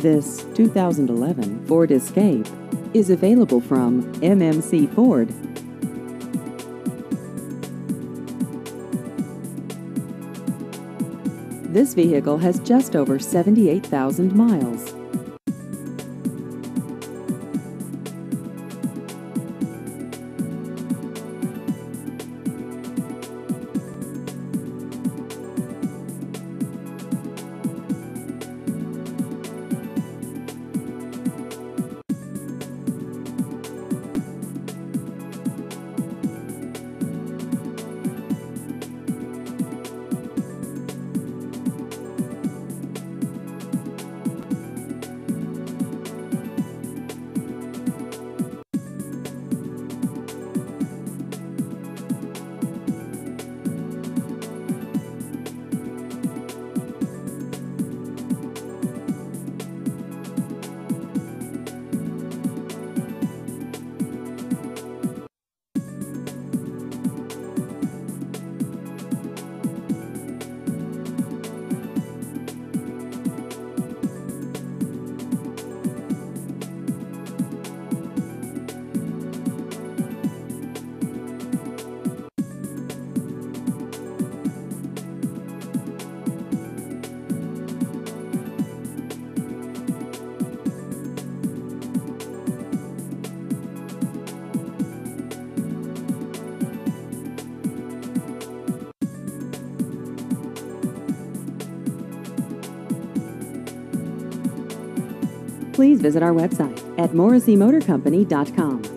This 2011 Ford Escape is available from MMC Ford. This vehicle has just over 78,000 miles. Please visit our website at morrisseymotorcompany.com.